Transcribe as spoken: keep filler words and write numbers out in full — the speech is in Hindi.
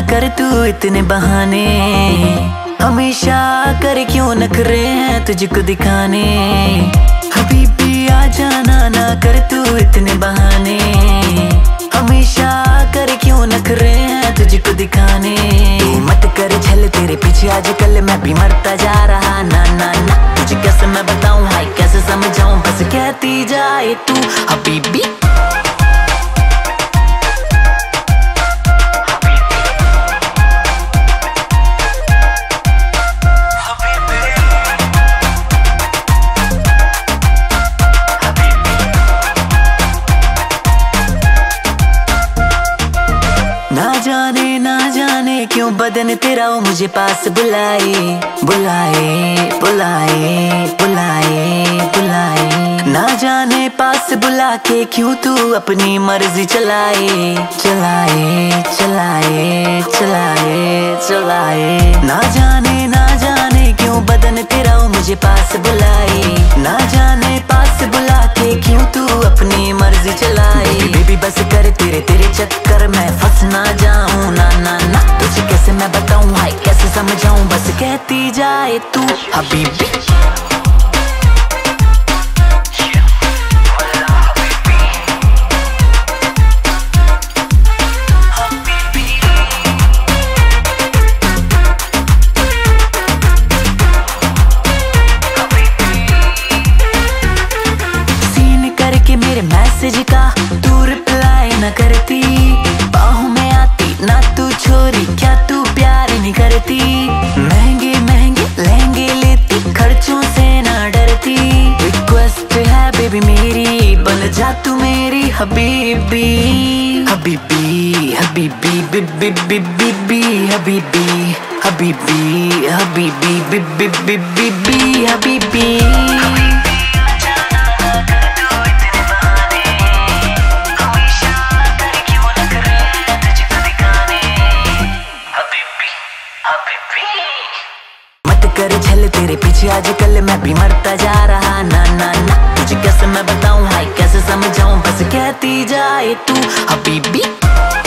कर तू इतने बहाने, हमेशा कर क्यों नखरे हैं तुझको दिखाने। हबीबी आ जाना ना कर तू इतने बहाने, हमेशा कर क्यों नखरे हैं तुझको दिखाने। तू मत कर छल तेरे पीछे आजकल मैं भी मरता जा रहा। ना ना ना तुझे कैसे मैं बताऊं, हाय कैसे समझाऊं, बस कहती जाए तू हबीबी। ना जाने ना जाने क्यों बदन तेरा वो मुझे पास बुलाए बुलाए बुलाए बुलाए बुलाए। ना जाने पास बुला के क्यों तू अपनी मर्जी चलाए चलाए चलाए चलाए चलाए। ना जाने ना जाने क्यों बदन तेरा वो मुझे पास बुलाए, ना जाने पास बुला के क्यों तू अपनी मर्जी चलाए। बेबी बस कर तेरे तेरे चक्कर में फंस ना जाऊं। ना ना ना तुझे कैसे मैं बताऊं, हाय कैसे समझाऊं, बस कहती जाए तू हबीबी। सीन करके मेरे मैसेज का तू रिप्लाई न करती, बाहों में आती ना तू छोरी, क्या तू प्यार नहीं करती। महंगे महंगे लहंगे लेती, खर्चों से ना डरती। रिक्वेस्ट है बेबी मेरी, बन जा तू मेरी हबीबी हबीबी हबीबी बीबी बीबी हबीबी हबीबी हबीबी बीबी बीबी हबीबी। मत कर छल तेरे पीछे आजकल मैं भी मरता जा रहा। ना ना ना तुझे कैसे मैं बताऊं, हाय कैसे समझाऊं, बस कहती जाए तू हबीबी।